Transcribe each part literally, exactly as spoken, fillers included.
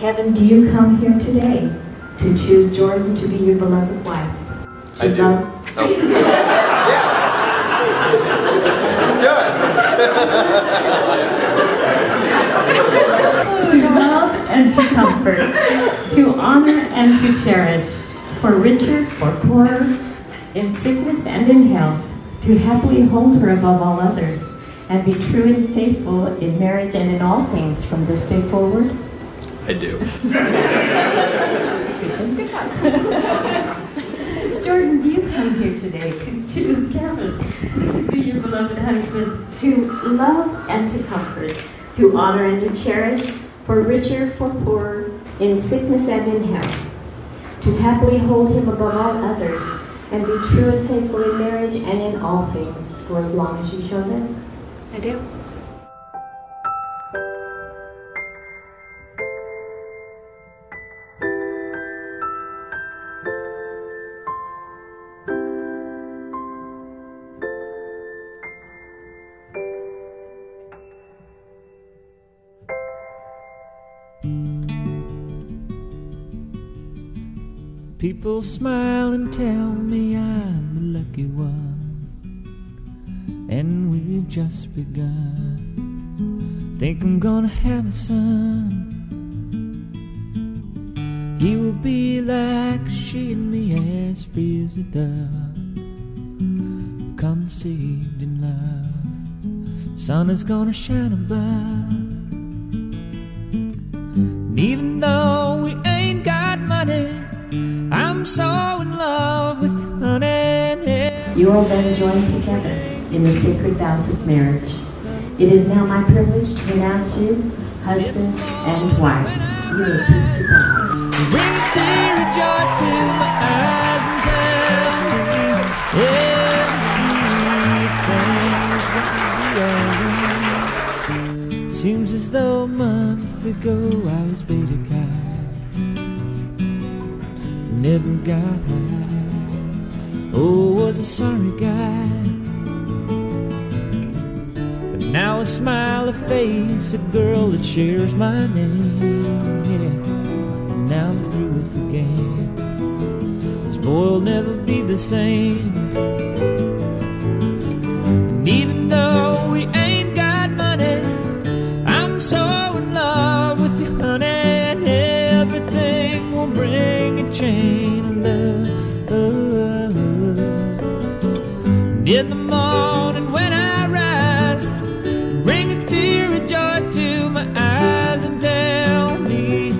Evan, do you come here today to choose Jordan to be your beloved wife? To I do. Love? Oh. Yeah. Let's do it. To love and to comfort, to honor and to cherish, for richer, for poorer, in sickness and in health, to happily hold her above all others, and be true and faithful in marriage and in all things from this day forward? I do. Jordan, do you come here today to choose Kevin to be your beloved husband, to love and to comfort, to honor and to cherish, for richer, for poorer, in sickness and in health, to happily hold him above all others, and be true and faithful in marriage and in all things, for as long as you shall live? I do. People smile and tell me I'm the lucky one, and we've just begun. Think I'm gonna have a son. He will be like she and me, as free as a dove, conceived in love. Sun is gonna shine above. And even though we ain't got money, I'm so in love with you, honey. You are then joined together in the sacred vows of marriage. It is now my privilege to pronounce you husband and wife. You may peace to someone. Bring a tear of joy to my eyes and tell me everything's gonna be alright. Seems as though a month ago I was beta kite, never got high. Oh, was a sorry guy. But now I smile, a face, a girl that shares my name. Yeah, now I'm through with the game. This boy will never be the same. And even though we ain't got money, I'm so in love with you, honey. And everything will bring a chain of love. And in the morning when I rise, bring a tear of joy to my eyes and tell me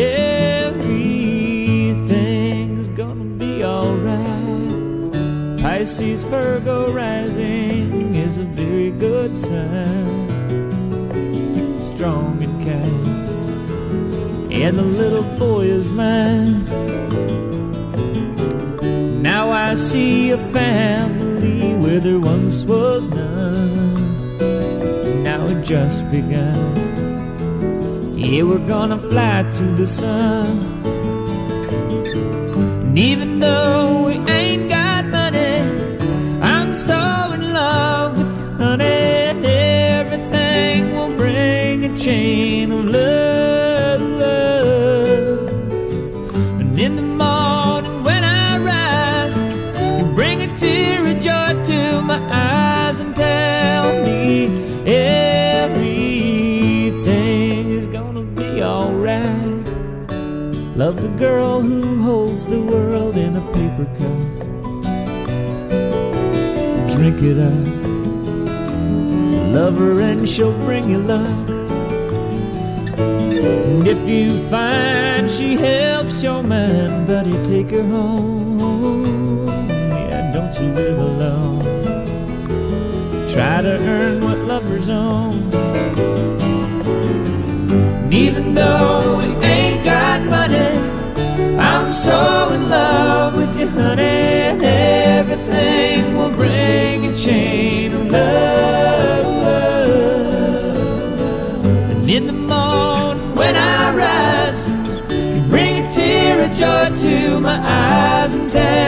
everything's gonna be alright. Pisces, Virgo rising is a very good sign, strong and kind, and the little boy is mine. Now I see a family where there once was none. Now it just begun. Yeah, we're gonna fly to the sun. And even though we ain't got money, I'm so in love with you, honey. And everything will bring a chain of love. And in the morning when I rise, you bring a tear of joy to my eyes and tell me everything is gonna be alright. Love the girl who holds the world in a paper cup. Drink it up. Love her and she'll bring you luck. And if you find she helps your mind, buddy, take her home. Yeah, don't you live alone. Try to earn what lovers own. And even though we ain't got money, I'm so in love with you, honey. And everything will bring a chain of love. And in the morning when I rise, you bring a tear of joy to my eyes and tell